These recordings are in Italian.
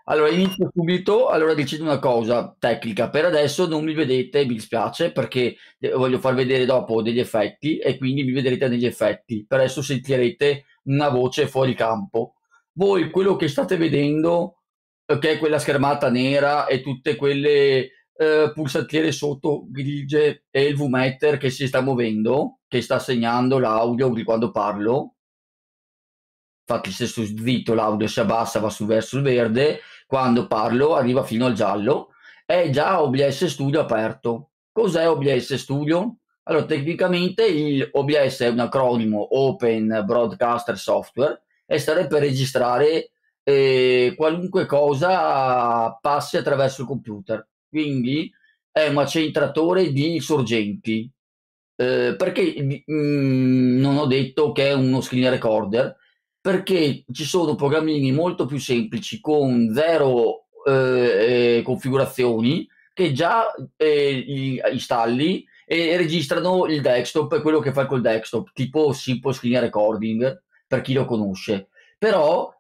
Allora, inizio subito. Allora, decido una cosa tecnica. Per adesso non mi vedete, mi dispiace, perché voglio far vedere dopo degli effetti e quindi mi vedrete negli effetti. Per adesso sentirete una voce fuori campo. Voi quello che state vedendo, che è quella schermata nera e tutte quelle pulsatiere sotto grigie e il VMeter che si sta muovendo, che sta segnando l'audio di quando parlo. Infatti se sto zitto l'audio si abbassa, va su verso il verde, quando parlo arriva fino al giallo, è già OBS Studio aperto. Cos'è OBS Studio? Allora, tecnicamente il OBS è un acronimo Open Broadcaster Software e serve per registrare qualunque cosa passi attraverso il computer. Quindi è un accentratore di sorgenti. Perché non ho detto che è uno screen recorder? Perché ci sono programmini molto più semplici con zero configurazioni che già installi e registrano il desktop e quello che fai col desktop, tipo Simple Screen Recording, per chi lo conosce. Però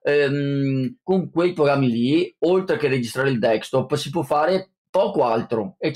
con quei programmi lì, oltre che registrare il desktop, si può fare poco altro e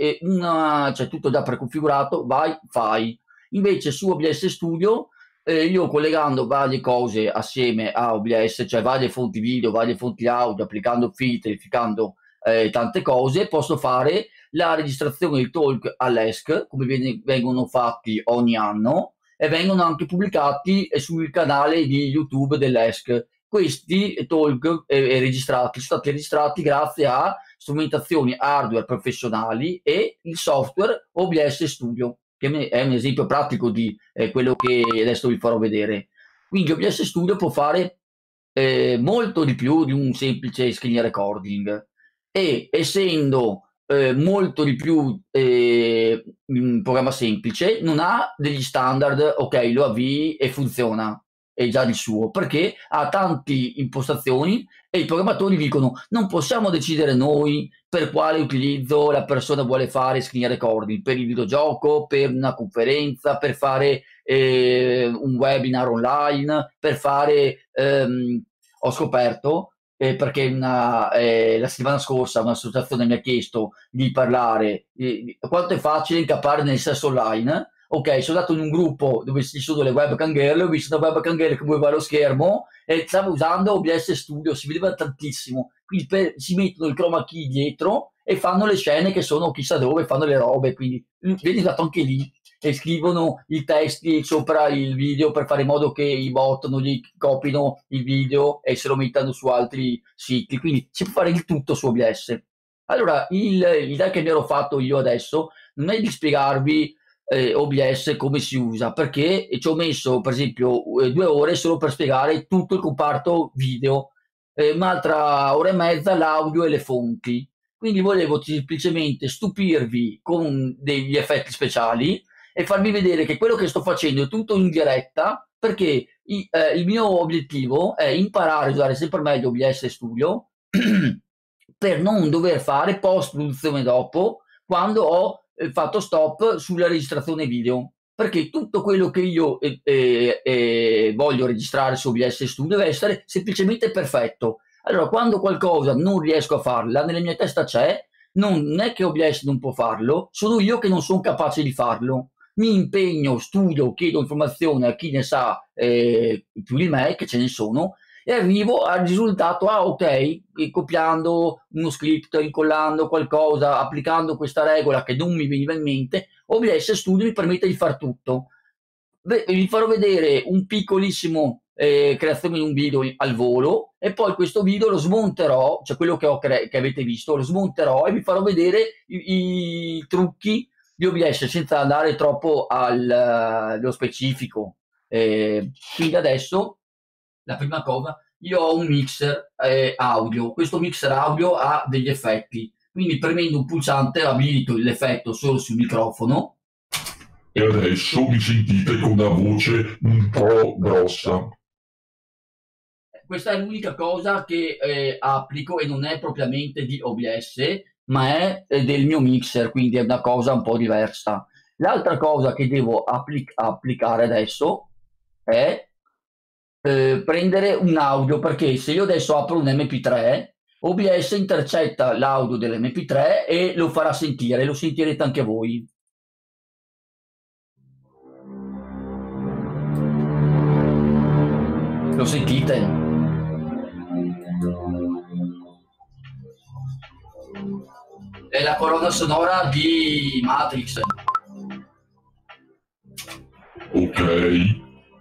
c'è tutto già preconfigurato, vai, fai. Invece su OBS Studio io collegando varie cose assieme a OBS, cioè varie fonti video, varie fonti audio, applicando filtri, applicando tante cose, posso fare la registrazione di talk all'ESC, come vengono fatti ogni anno, e vengono anche pubblicati sul canale di YouTube dell'ESC. Questi talk registrati sono stati registrati grazie a strumentazioni hardware professionali e il software OBS Studio, che è un esempio pratico di quello che adesso vi farò vedere. Quindi OBS Studio può fare molto di più di un semplice screen recording e essendo molto di più un programma semplice, non ha degli standard, ok, lo avvii e funziona, è già di suo, perché ha tante impostazioni e i programmatori dicono non possiamo decidere noi per quale utilizzo la persona vuole fare screen recording, per il videogioco, per una conferenza, per fare un webinar online, per fare, ho scoperto, perché la settimana scorsa un'associazione mi ha chiesto di parlare di quanto è facile incappare nel sesso online. Ok, sono andato in un gruppo dove ci sono le webcam girl, ho visto una webcam girl che muoveva lo schermo e stava usando OBS Studio, si vedeva tantissimo. Quindi si mettono il chroma key dietro e fanno le scene che sono chissà dove, fanno le robe, quindi viene usato anche lì e scrivono i testi sopra il video per fare in modo che i bot non gli copino il video e se lo mettano su altri siti, quindi si può fare il tutto su OBS. Allora, l'idea che mi ero fatto io adesso non è di spiegarvi OBS come si usa, perché ci ho messo per esempio 2 ore solo per spiegare tutto il comparto video, un'altra ora e mezza l'audio e le fonti. Quindi volevo semplicemente stupirvi con degli effetti speciali e farvi vedere che quello che sto facendo è tutto in diretta, perché il mio obiettivo è imparare a usare sempre meglio OBS Studio per non dover fare post-produzione dopo quando ho fatto stop sulla registrazione video. Perché tutto quello che io voglio registrare su OBS Studio deve essere semplicemente perfetto. Allora, quando qualcosa non riesco a farla, nella mia testa c'è, non è che OBS non può farlo, sono io che non sono capace di farlo. Mi impegno, studio, chiedo informazioni a chi ne sa più di me, che ce ne sono, e arrivo al risultato, ah ok, e copiando uno script, incollando qualcosa, applicando questa regola che non mi veniva in mente, OBS Studio mi permette di far tutto. Vi farò vedere un piccolissimo creazione di un video al volo e poi questo video lo smonterò, cioè quello che avete visto, lo smonterò e vi farò vedere i trucchi di OBS senza andare troppo allo specifico. Quindi adesso la prima cosa, io ho un mixer audio, questo mixer audio ha degli effetti, quindi premendo un pulsante abilito l'effetto solo sul microfono. E adesso mi sentite con una voce un po' grossa. Questa è l'unica cosa che applico e non è propriamente di OBS, ma è del mio mixer, quindi è una cosa un po' diversa. L'altra cosa che devo applicare adesso è prendere un audio, perché se io adesso apro un MP3 OBS intercetta l'audio dell'MP3 e lo farà sentire, lo sentirete anche voi. Lo sentite? È la colonna sonora di Matrix. Ok.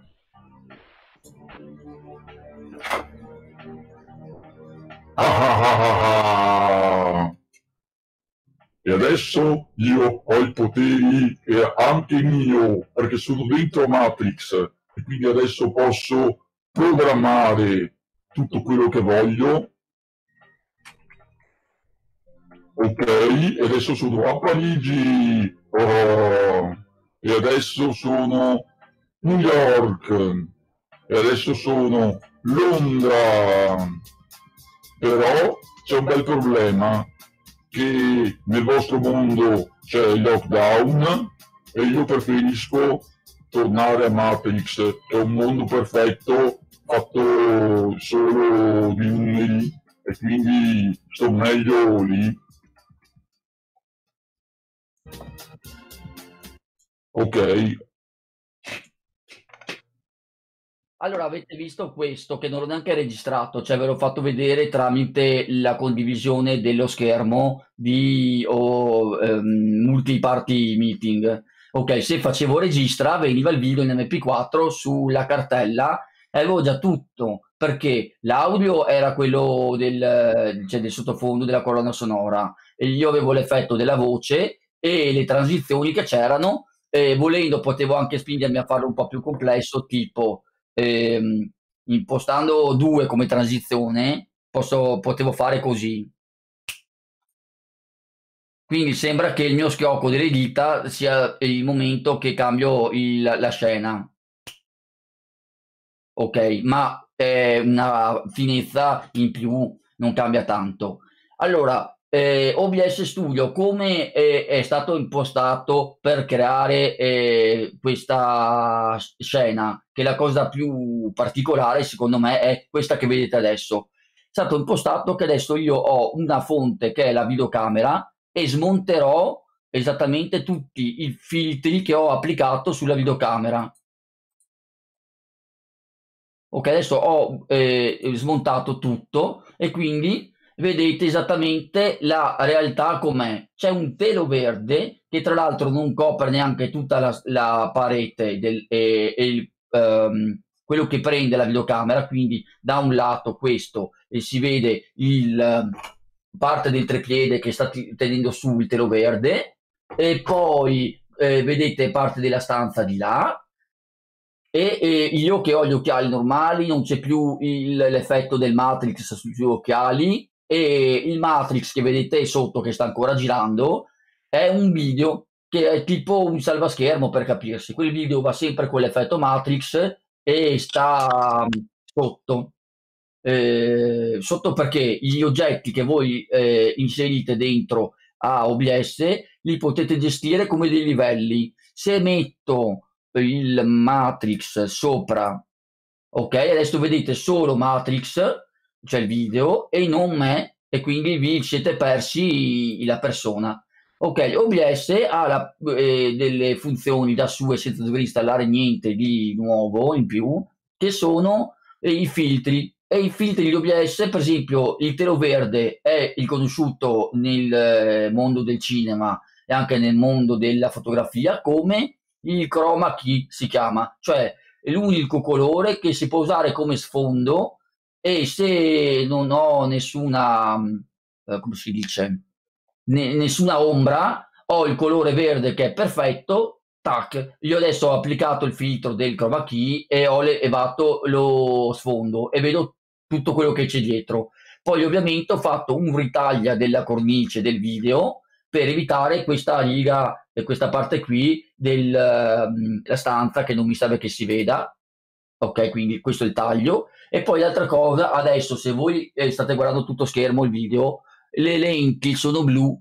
E adesso io ho i poteri anche mio, perché sono dentro Matrix, e quindi adesso posso programmare tutto quello che voglio. Ok, e adesso sono a Parigi, e adesso sono New York, e adesso sono Londra. Però c'è un bel problema, che nel vostro mondo c'è il lockdown e io preferisco tornare a Matrix, che è un mondo perfetto fatto solo di numeri, e quindi sto meglio lì. Ok. Allora, avete visto questo che non l'ho neanche registrato, cioè ve l'ho fatto vedere tramite la condivisione dello schermo di multi-party meeting. Ok, se facevo registra, veniva il video in MP4 sulla cartella e avevo già tutto, perché l'audio era quello cioè del sottofondo della colonna sonora e io avevo l'effetto della voce e le transizioni che c'erano, e volendo potevo anche spingermi a farlo un po' più complesso, tipo ehm, impostando 2 come transizione, potevo fare così. Quindi sembra che il mio schiocco delle dita sia il momento che cambio la scena. Ok, ma è una finezza in più, non cambia tanto. Allora, OBS Studio come è stato impostato per creare questa scena? Che la cosa più particolare, secondo me, è questa che vedete adesso. È stato impostato che adesso io ho una fonte che è la videocamera e smonterò esattamente tutti i filtri che ho applicato sulla videocamera. Ok, adesso ho smontato tutto e quindi vedete esattamente la realtà com'è. C'è un telo verde che tra l'altro non copre neanche tutta la parete quello che prende la videocamera, quindi da un lato questo e si vede parte del trepiede che sta tenendo su il telo verde e poi vedete parte della stanza di là e io che ho gli occhiali normali, non c'è più l'effetto del Matrix sugli occhiali e il Matrix che vedete sotto che sta ancora girando è un video che è tipo un salvaschermo per capirsi. Quel video va sempre con l'effetto Matrix e sta sotto. Sotto perché gli oggetti che voi inserite dentro a OBS li potete gestire come dei livelli. Se metto il Matrix sopra, ok, adesso vedete solo Matrix, cioè il video, e non me, e quindi vi siete persi la persona. Ok, OBS ha delle funzioni da sue senza dover installare niente di nuovo in più, che sono i filtri. E i filtri di OBS, per esempio, il telo verde è il conosciuto nel mondo del cinema e anche nel mondo della fotografia come il chroma key si chiama, cioè è l'unico colore che si può usare come sfondo e se non ho nessuna, come si dice, nessuna ombra, ho il colore verde che è perfetto, tac, io adesso ho applicato il filtro del chroma key e ho levato lo sfondo e vedo tutto quello che c'è dietro. Poi ovviamente ho fatto un ritaglia della cornice del video per evitare questa riga e questa parte qui della stanza che non mi serve che si veda. Ok, quindi questo è il taglio. E poi l'altra cosa, adesso se voi state guardando tutto schermo il video, le lenti sono blu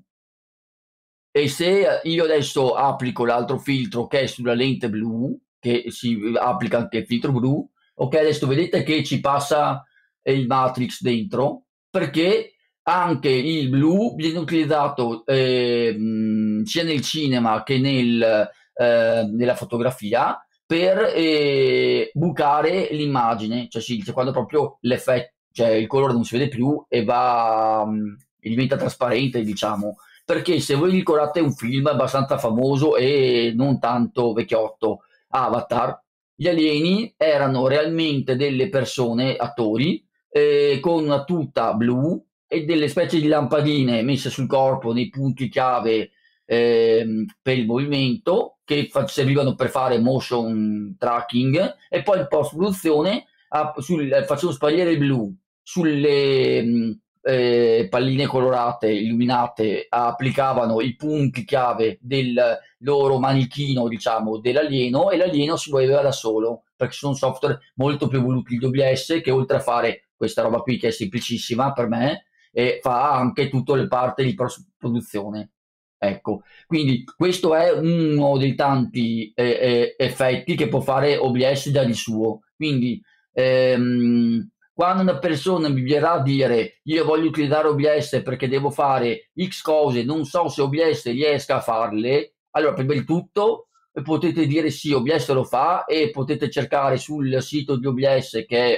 e se io adesso applico l'altro filtro che è sulla lente blu, che si applica anche il filtro blu, ok, adesso vedete che ci passa il Matrix dentro, perché anche il blu viene utilizzato sia nel cinema che nella fotografia per bucare l'immagine, cioè, sì, cioè quando proprio l'effetto, cioè il colore non si vede più e e diventa trasparente, diciamo. Perché se voi ricordate un film abbastanza famoso e non tanto vecchiotto, Avatar, gli alieni erano realmente delle persone, attori, con una tuta blu e delle specie di lampadine messe sul corpo nei punti chiave per il movimento che servivano per fare motion tracking e poi in post-produzione facevano sparire il blu sulle palline colorate illuminate, applicavano i punti chiave del loro manichino, diciamo, dell'alieno e l'alieno si muoveva da solo perché sono software molto più evoluti di OBS che oltre a fare questa roba qui che è semplicissima per me fa anche tutte le parti di produzione. Ecco, quindi questo è uno dei tanti effetti che può fare OBS da di suo. Quindi quando una persona mi verrà a dire io voglio utilizzare OBS perché devo fare X cose, non so se OBS riesca a farle, allora prima di tutto potete dire sì, OBS lo fa e potete cercare sul sito di OBS che è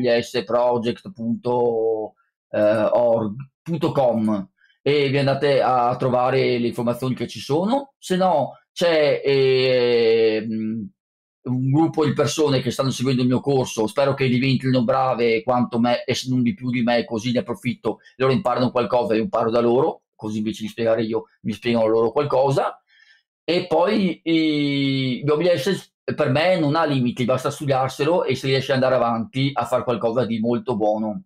obsproject.org.com e vi andate a trovare le informazioni che ci sono, se no c'è un gruppo di persone che stanno seguendo il mio corso, spero che diventino brave quanto me e se non di più di me, così ne approfitto, loro imparano qualcosa e io imparo da loro, così invece di spiegare io mi spiegano loro qualcosa. E poi l'OBS per me non ha limiti, basta studiarselo e si riesce ad andare avanti a fare qualcosa di molto buono.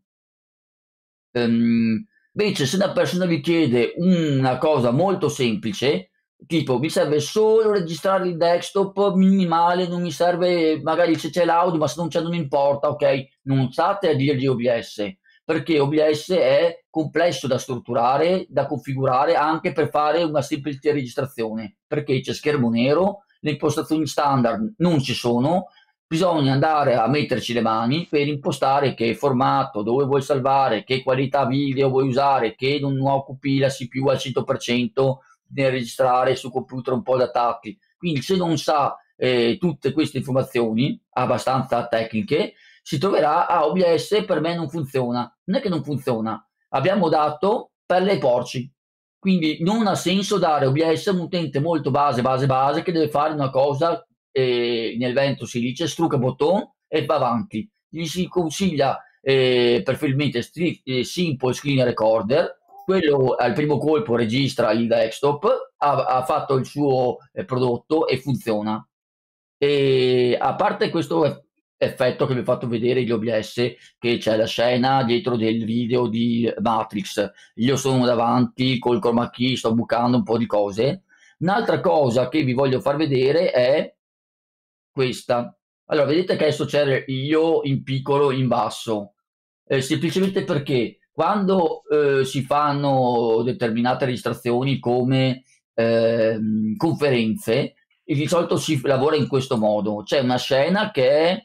Invece, se una persona vi chiede una cosa molto semplice, tipo mi serve solo registrare il desktop minimale, non mi serve magari se c'è l'audio, ma se non c'è non importa, ok? Non state a dirgli OBS, perché OBS è complesso da strutturare, da configurare anche per fare una semplice registrazione, perché c'è schermo nero, le impostazioni standard non ci sono, bisogna andare a metterci le mani per impostare che formato, dove vuoi salvare, che qualità video vuoi usare, che non occupi la CPU al 100% nel registrare su computer un po' datati. Quindi se non sa tutte queste informazioni abbastanza tecniche, si troverà a OBS per me non funziona. Non è che non funziona, abbiamo dato pelle ai porci. Quindi non ha senso dare OBS a un utente molto base che deve fare una cosa nel vento si dice strucca botton e va avanti. Gli si consiglia preferibilmente Simple Screen Recorder, quello al primo colpo registra il desktop, ha fatto il suo prodotto e funziona. E a parte questo effetto che vi ho fatto vedere di OBS, che c'è la scena dietro del video di Matrix, io sono davanti col chroma key, sto bucando un po' di cose. Un'altra cosa che vi voglio far vedere è questa. Allora, vedete che adesso c'è io in piccolo in basso, semplicemente perché quando si fanno determinate registrazioni come conferenze, e di solito si lavora in questo modo. C'è una scena che è,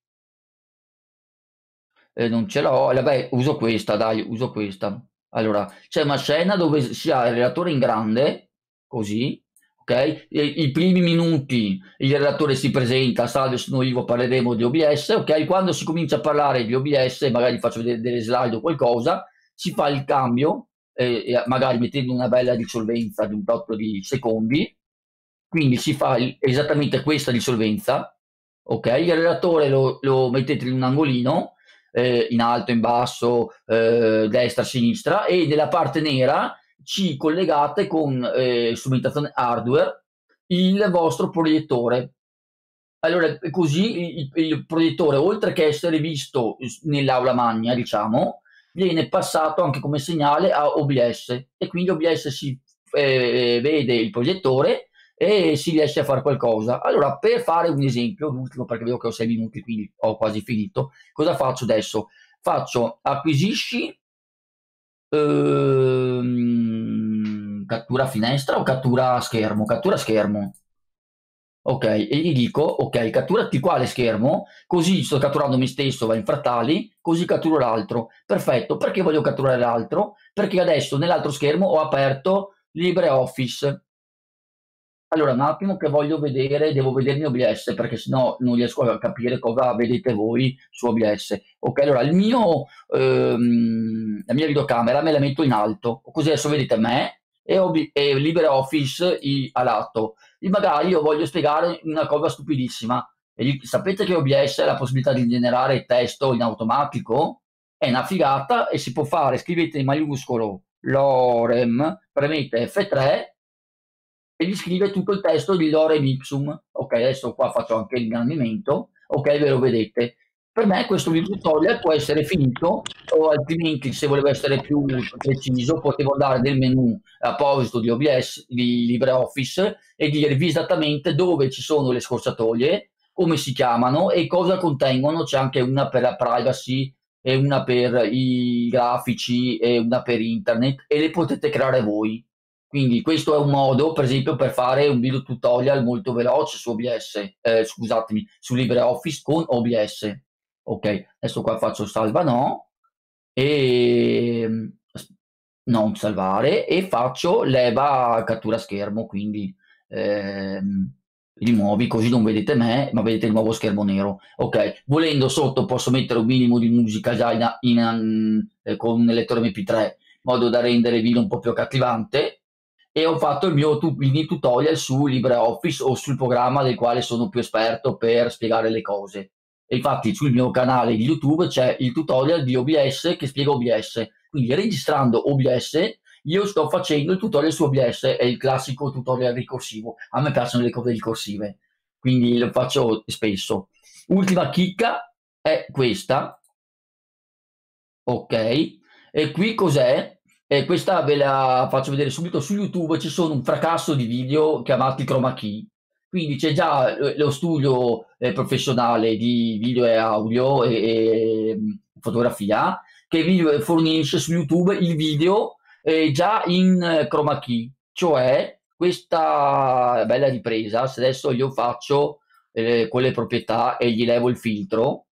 non ce l'ho, vabbè, uso questa, dai, uso questa. Allora, c'è una scena dove si ha il relatore in grande, così, ok? I primi minuti il relatore si presenta, salve, sono Ivo, parleremo di OBS, ok? Quando si comincia a parlare di OBS, magari faccio vedere delle slide o qualcosa, si fa il cambio, magari mettendo una bella risolvenza di un tot di secondi, quindi si fa esattamente questa risolvenza, ok? Il relatore lo mettete in un angolino, in alto, in basso, destra, sinistra, e nella parte nera ci collegate con strumentazione hardware il vostro proiettore. Allora, così il proiettore, oltre che essere visto nell'aula magna, diciamo, viene passato anche come segnale a OBS e quindi OBS si vede il proiettore e si riesce a fare qualcosa. Allora, per fare un esempio, l'ultimo perché vedo che ho 6 minuti, quindi ho quasi finito, cosa faccio adesso? Faccio acquisisci cattura finestra o cattura schermo? Cattura schermo. ok, e gli dico, ok, catturati quale schermo, così sto catturando me stesso, va in frattali, così catturo l'altro. Perfetto, perché voglio catturare l'altro? Perché adesso nell'altro schermo ho aperto LibreOffice. Allora, un attimo che voglio vedere, devo vedermi OBS perché sennò non riesco a capire cosa vedete voi su OBS. Ok, allora la mia videocamera me la metto in alto, così adesso vedete me e LibreOffice a lato. E magari io voglio spiegare una cosa stupidissima. Sapete che OBS ha la possibilità di generare testo in automatico? È una figata e si può fare, scrivete in maiuscolo Lorem, premete F3 e gli scrive tutto il testo di Lorem Ipsum. Ok, adesso qua faccio anche l'ingrandimento. Ok, ve lo vedete. Per me questo video tutorial può essere finito, o altrimenti, se volevo essere più preciso, potevo andare nel menu apposito di OBS, di LibreOffice, e dirvi esattamente dove ci sono le scorciatoie, come si chiamano e cosa contengono. C'è anche una per la privacy e una per i grafici e una per internet, e le potete creare voi. Quindi questo è un modo, per esempio, per fare un video tutorial molto veloce su OBS, scusatemi, su LibreOffice con OBS. Ok, adesso qua faccio salva no, e non salvare, e faccio leva cattura schermo, quindi rimuovi, così non vedete me, ma vedete il nuovo schermo nero. Ok, volendo sotto posso mettere un minimo di musica già con un lettore MP3, in modo da rendere il video un po' più accattivante, e ho fatto il mini tutorial su LibreOffice o sul programma del quale sono più esperto per spiegare le cose. E infatti sul mio canale di YouTube c'è il tutorial di OBS che spiega OBS. Quindi registrando OBS io sto facendo il tutorial su OBS, è il classico tutorial ricorsivo. A me piacciono le cose ricorsive, quindi lo faccio spesso. Ultima chicca è questa, ok? E qui cos'è? Questa ve la faccio vedere subito. Su YouTube ci sono un fracasso di video chiamati chroma key. Quindi c'è già lo studio professionale di video e audio e fotografia che vi fornisce su YouTube il video già in chroma key. Cioè, questa bella ripresa, se adesso io faccio con le proprietà e gli levo il filtro,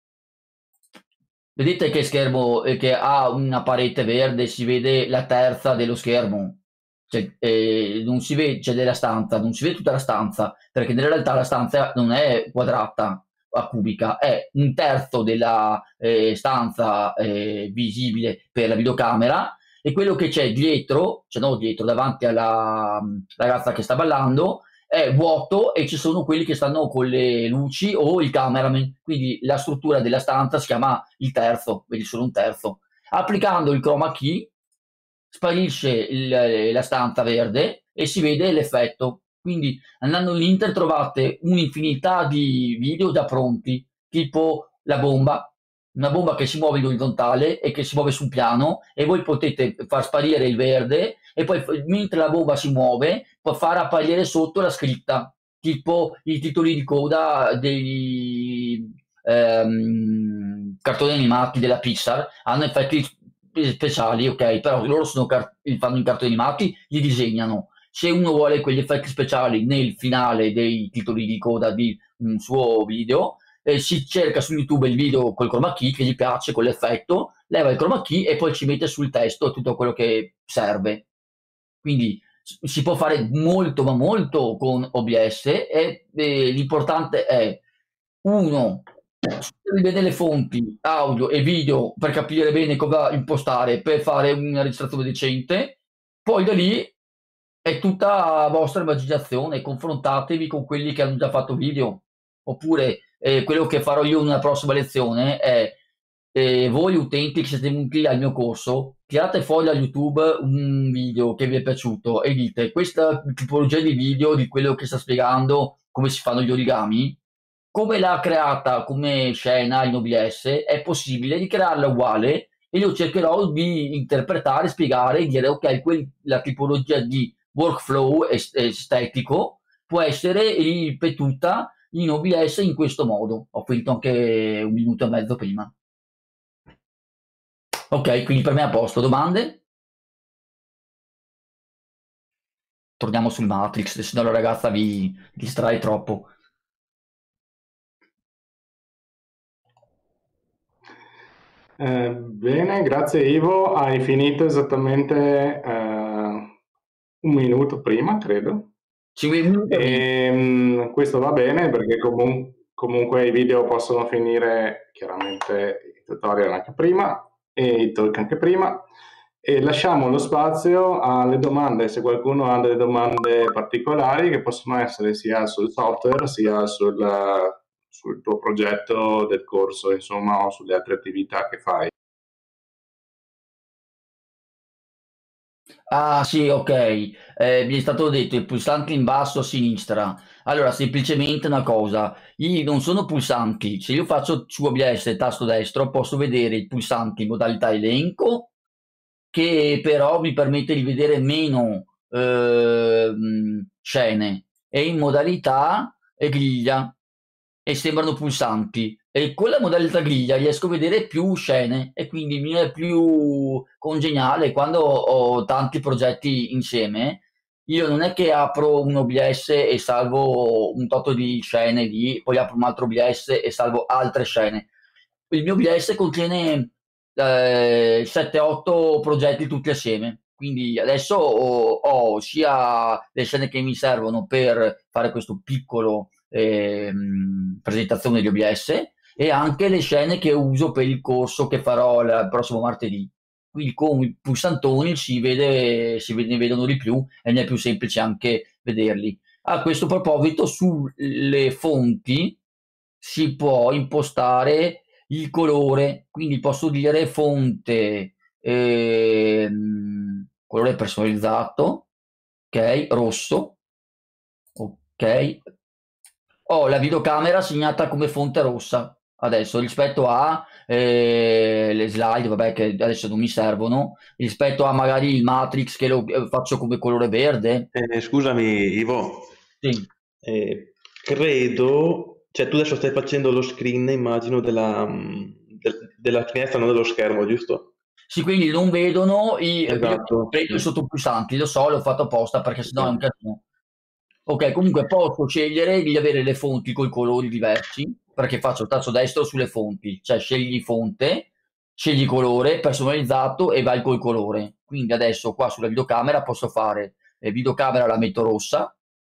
vedete che schermo che ha una parete verde, si vede la terza dello schermo. Cioè, non si vede, c'è della stanza, non si vede tutta la stanza, perché in realtà la stanza non è quadrata a cubica, è un terzo della stanza visibile per la videocamera, e quello che c'è dietro, cioè no dietro, davanti alla ragazza che sta ballando, è vuoto e ci sono quelli che stanno con le luci o il cameraman. Quindi la struttura della stanza si chiama il terzo, vedi solo un terzo. Applicando il chroma key sparisce la stanza verde e si vede l'effetto. Quindi andando all'Inter trovate un'infinità di video già pronti, tipo la bomba, una bomba che si muove in orizzontale e che si muove su un piano, e voi potete far sparire il verde e poi mentre la bomba si muove può far apparire sotto la scritta, tipo i titoli di coda dei cartoni animati della Pixar hanno effetti speciali, ok, però loro fanno i cartoni animati, li disegnano. Se uno vuole quegli effetti speciali nel finale dei titoli di coda di un suo video, si cerca su YouTube il video col chroma key che gli piace, con l'effetto, leva il chroma key e poi ci mette sul testo tutto quello che serve. Quindi si può fare molto, ma molto con OBS, e l'importante è, uno, scegliere bene le fonti audio e video per capire bene cosa impostare per fare una registrazione decente. Poi da lì è tutta vostra immaginazione, confrontatevi con quelli che hanno già fatto video. Oppure quello che farò io in una prossima lezione è, voi utenti che siete venuti al mio corso, tirate fuori da YouTube un video che vi è piaciuto e dite: questa tipologia di video, di quello che sta spiegando come si fanno gli origami, come l'ha creata come scena in OBS, è possibile ricrearla uguale, e io cercherò di interpretare, spiegare e dire ok, la tipologia di workflow estetico può essere ripetuta in OBS in questo modo. Ho finito anche un minuto e mezzo prima. Ok, quindi per me è a posto. Domande? torniamo sul Matrix, se no la ragazza vi distrae troppo. Bene, grazie Ivo. Hai finito esattamente un minuto prima, credo. 5 minuti e 20. Questo va bene perché comunque i video possono finire chiaramente i tutorial anche prima e i talk anche prima. E lasciamo lo spazio alle domande, se qualcuno ha delle domande particolari che possono essere sia sul software sia sul tuo progetto del corso, insomma, o sulle altre attività che fai. Ah sì, ok. Mi è stato detto il pulsante in basso a sinistra. Allora, semplicemente una cosa, non sono pulsanti. Se io faccio su OBS tasto destro, posso vedere i pulsanti in modalità elenco, che però mi permette di vedere meno scene, e in modalità griglia, e sembrano pulsanti. E con la modalità griglia riesco a vedere più scene e quindi mi è più congeniale quando ho tanti progetti insieme. Io non è che apro un OBS e salvo un tot di scene lì, poi apro un altro OBS e salvo altre scene. Il mio OBS contiene 7-8 progetti tutti assieme. Quindi adesso ho sia le scene che mi servono per fare questo piccolo presentazione di OBS, e anche le scene che uso per il corso che farò il prossimo martedì. Quindi con i pulsantoni ne vedono di più e ne è più semplice anche vederli. A questo proposito, sulle fonti si può impostare il colore, quindi posso dire fonte, colore personalizzato, ok, rosso, ok. Ho la videocamera segnata come fonte rossa adesso rispetto a le slide, vabbè, che adesso non mi servono, rispetto a magari il Matrix che lo faccio come colore verde. Scusami Ivo, Sì. credo, cioè tu adesso stai facendo lo screen, immagino, della finestra, non dello schermo, giusto? Sì, quindi non vedono Esatto. prendo i sottopulsanti, lo so, l'ho fatto apposta perché sennò è un casino. Ok, comunque posso scegliere di avere le fonti con colori diversi, perché faccio il tasto destro sulle fonti, cioè scegli fonte, scegli colore personalizzato e vai col colore. Quindi adesso qua sulla videocamera posso fare videocamera, la metto rossa,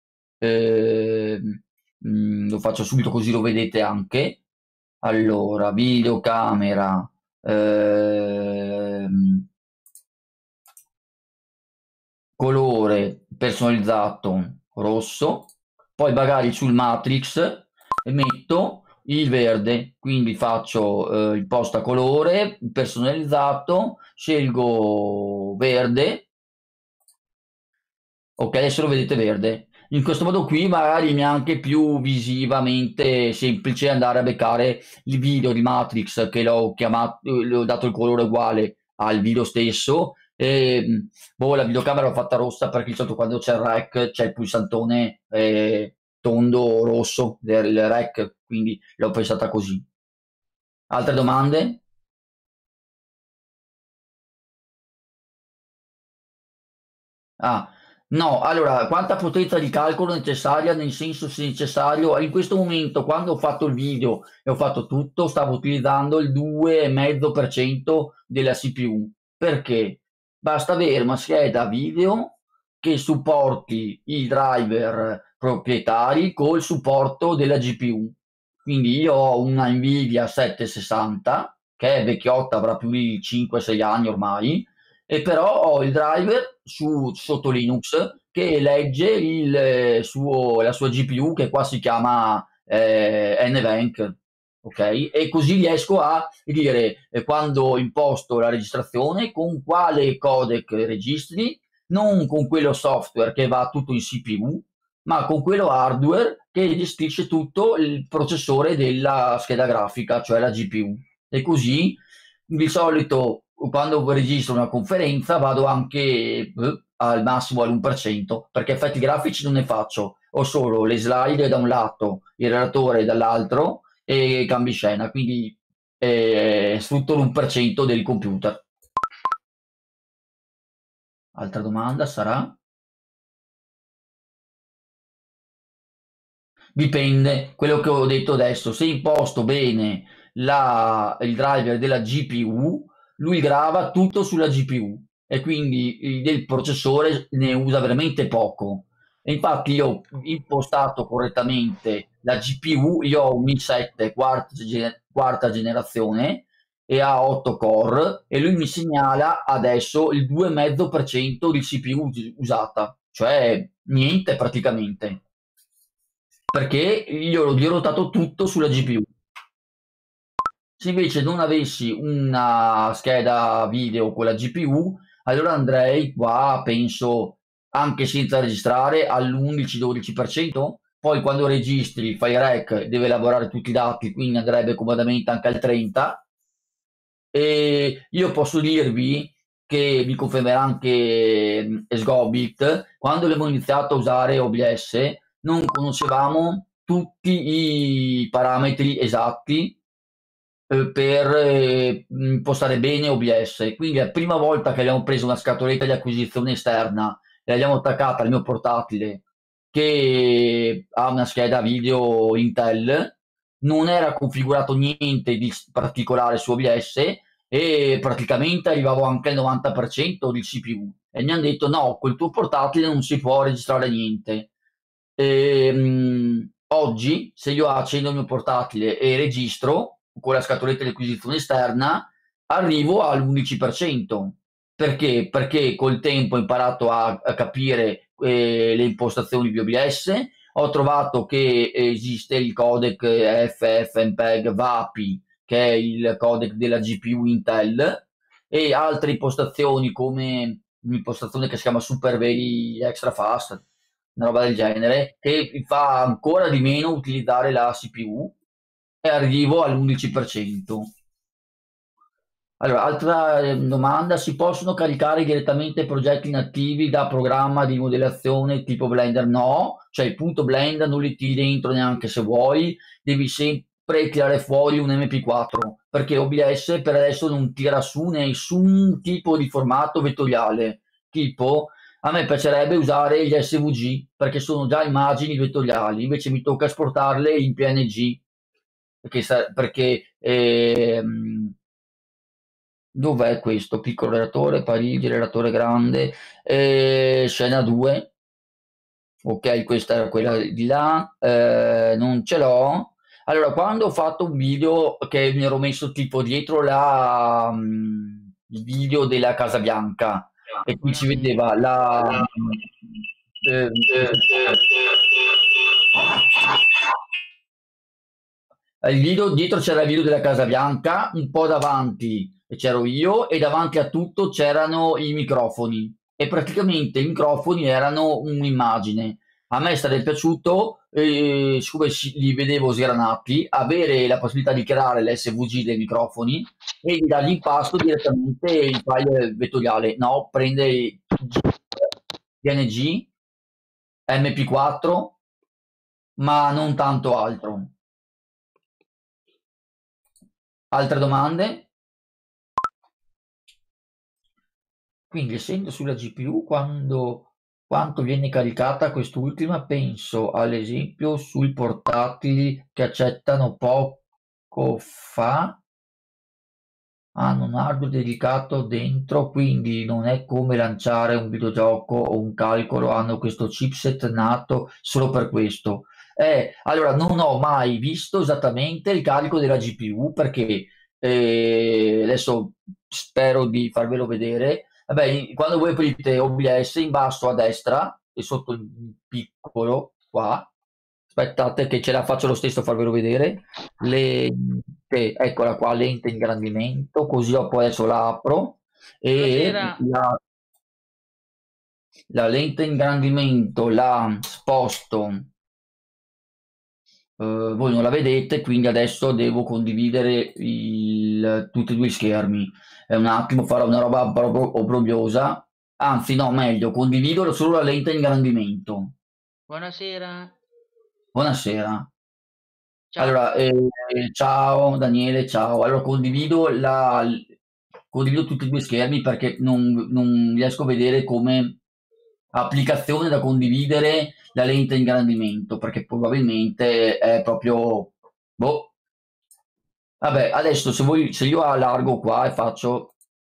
lo faccio subito così lo vedete anche. Allora, videocamera, colore personalizzato rosso, poi magari sul Matrix metto il verde, quindi faccio imposta colore personalizzato, scelgo verde. Ok, adesso lo vedete verde. In questo modo qui magari mi è anche più visivamente semplice andare a beccare il video di Matrix, che l'ho chiamato, le ho dato il colore uguale al video stesso. E boh, la videocamera l'ho fatta rossa perché di solito quando c'è il rec c'è il pulsantone tondo rosso del rec, quindi l'ho pensata così. Altre domande? Ah, no, allora, quanta potenza di calcolo necessaria, nel senso se necessario, in questo momento quando ho fatto il video e ho fatto tutto, stavo utilizzando il 2,5% della CPU. Perché? Basta avere una scheda video che supporti i driver proprietari col supporto della GPU. Quindi io ho una Nvidia 760, che è vecchiotta, avrà più di 5-6 anni ormai, e però ho il driver sotto Linux che legge la sua GPU, che qua si chiama NVENC, ok? E così riesco a dire quando imposto la registrazione con quale codec registri, non con quello software che va tutto in CPU, ma con quello hardware che gestisce tutto il processore della scheda grafica, cioè la GPU. E così di solito quando registro una conferenza vado anche al massimo all'1%, perché effetti grafici non ne faccio, ho solo le slide da un lato, il relatore dall'altro e cambi scena, quindi sfrutto l'1% del computer. Altra domanda sarà? Dipende, quello che ho detto adesso, se imposto bene il driver della GPU, lui grava tutto sulla GPU e quindi del processore ne usa veramente poco. E infatti io ho impostato correttamente la GPU, io ho un i7 quarta generazione e ha 8 core e lui mi segnala adesso il 2,5% di CPU usata, cioè niente praticamente, perché gli ho rotato tutto sulla GPU. Se invece non avessi una scheda video con la GPU, allora andrei qua, penso, anche senza registrare, all'11-12%. Poi quando registri, fai rec, deve elaborare tutti i dati, quindi andrebbe comodamente anche al 30%. E io posso dirvi che mi confermerà anche Sgobit, quando abbiamo iniziato a usare OBS non conoscevamo tutti i parametri esatti per impostare bene OBS. Quindi la prima volta che abbiamo preso una scatoletta di acquisizione esterna e l'abbiamo attaccata al mio portatile che ha una scheda video Intel, non era configurato niente di particolare su OBS e praticamente arrivavo anche al 90% del CPU. E mi hanno detto: no, col tuo portatile non si può registrare niente. Oggi, se io accendo il mio portatile e registro con la scatoletta di acquisizione esterna, arrivo all'11%. Perché? Perché col tempo ho imparato a capire le impostazioni di OBS, ho trovato che esiste il codec FFmpeg VAPI, che è il codec della GPU Intel, e altre impostazioni come un'impostazione che si chiama Super Very Extra Fast, una roba del genere, che mi fa ancora di meno utilizzare la CPU e arrivo all'11%. Allora, altra domanda: si possono caricare direttamente progetti inattivi da programma di modellazione tipo Blender? No, cioè il punto Blender non li tiri dentro neanche se vuoi, devi sempre tirare fuori un MP4, perché OBS per adesso non tira su nessun tipo di formato vettoriale. Tipo, a me piacerebbe usare gli SVG, perché sono già immagini vettoriali, invece mi tocca esportarle in PNG, perché dov'è questo? Piccolo relatore, Parigi, relatore grande, scena 2. Ok, questa era quella di là, non ce l'ho. Allora, quando ho fatto un video che mi ero messo tipo dietro il video della Casa Bianca e qui si vedeva eh, il video, dietro c'era il video della Casa Bianca, un po' davanti c'ero io e davanti a tutto c'erano i microfoni e praticamente i microfoni erano un'immagine. A me sarebbe piaciuto, siccome li vedevo sgranati, avere la possibilità di creare l'SVG dei microfoni e di dargli in pasto direttamente il file vettoriale. No, prende PNG, MP4, ma non tanto altro. Altre domande? Quindi, essendo sulla GPU, quanto viene caricata quest'ultima, penso all'esempio sui portatili che accettano poco fa, hanno un hardware dedicato dentro, quindi non è come lanciare un videogioco o un calcolo, hanno questo chipset nato solo per questo. Allora, non ho mai visto esattamente il carico della GPU perché adesso spero di farvelo vedere. Vabbè, quando voi aprite OBS in basso a destra e sotto il piccolo qua, aspettate che ce la faccio lo stesso a farvelo vedere. Eccola qua, lente ingrandimento, così dopo adesso la apro e Buonasera. la lente ingrandimento la sposto. Voi non la vedete, quindi adesso devo condividere tutti e due i schermi. Un attimo farò una roba proprio obbrobriosa. Anzi, no, meglio, condivido solo la lente ingrandimento. Buonasera. Buonasera. Ciao. Allora, ciao Daniele, ciao. Allora, condivido tutti e due i schermi perché non riesco a vedere come applicazione da condividere la lente ingrandimento, perché probabilmente è proprio... Boh. Vabbè, adesso se io allargo qua e faccio...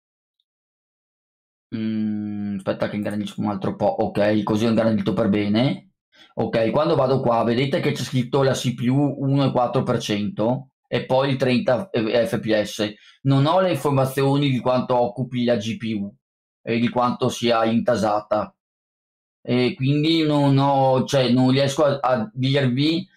aspetta che ingrandisco un altro po', ok, così ho ingrandito per bene. Ok, quando vado qua, vedete che c'è scritto la CPU 1,4% e poi il 30 fps. Non ho le informazioni di quanto occupi la GPU e di quanto sia intasata. E quindi cioè, non riesco a dirvi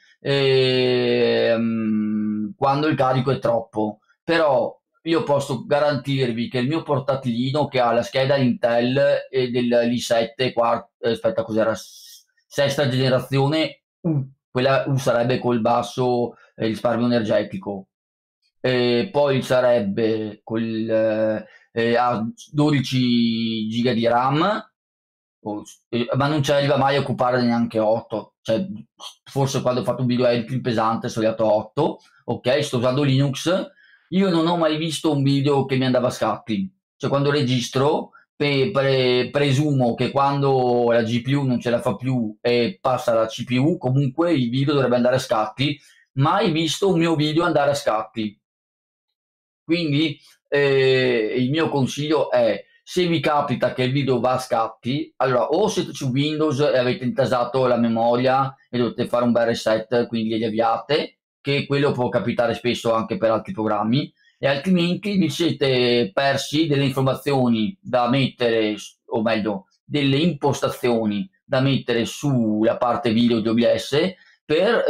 quando il carico è troppo. Però io posso garantirvi che il mio portatilino che ha la scheda Intel dell'i7, aspetta, cos'era? Sesta generazione, quella U sarebbe col basso risparmio energetico. Poi sarebbe a 12 giga di RAM, ma non ci arriva mai a occupare neanche 8. Cioè, forse quando ho fatto un video editing pesante sono arrivato a 8. Ok, sto usando Linux. Io non ho mai visto un video che mi andava a scatti. Cioè, quando registro, presumo che quando la GPU non ce la fa più e passa alla CPU, comunque il video dovrebbe andare a scatti. Mai visto un mio video andare a scatti. Quindi il mio consiglio è, se vi capita che il video va a scatti, allora o siete su Windows e avete intasato la memoria e dovete fare un bel reset, quindi li avviate, che quello può capitare spesso anche per altri programmi, e altrimenti vi siete persi delle informazioni da mettere, o meglio, delle impostazioni da mettere sulla parte video di OBS per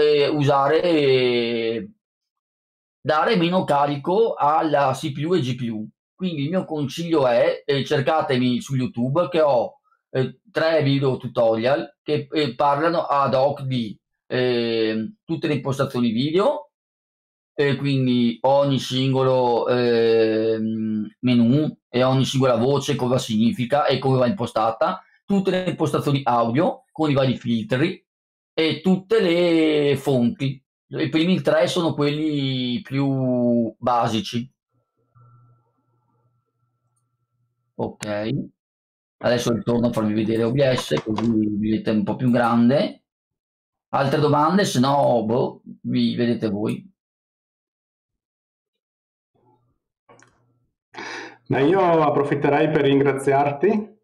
dare meno carico alla CPU e GPU. Quindi il mio consiglio è cercatemi su YouTube che ho 3 video tutorial che parlano ad hoc di tutte le impostazioni video, quindi ogni singolo menu e ogni singola voce cosa significa e come va impostata, tutte le impostazioni audio con i vari filtri e tutte le fonti. I primi 3 sono quelli più basici. Ok, adesso ritorno a farvi vedere OBS così vedete un po' più grande. Altre domande? Se no, boh, vi vedete voi. Ma io approfitterei per ringraziarti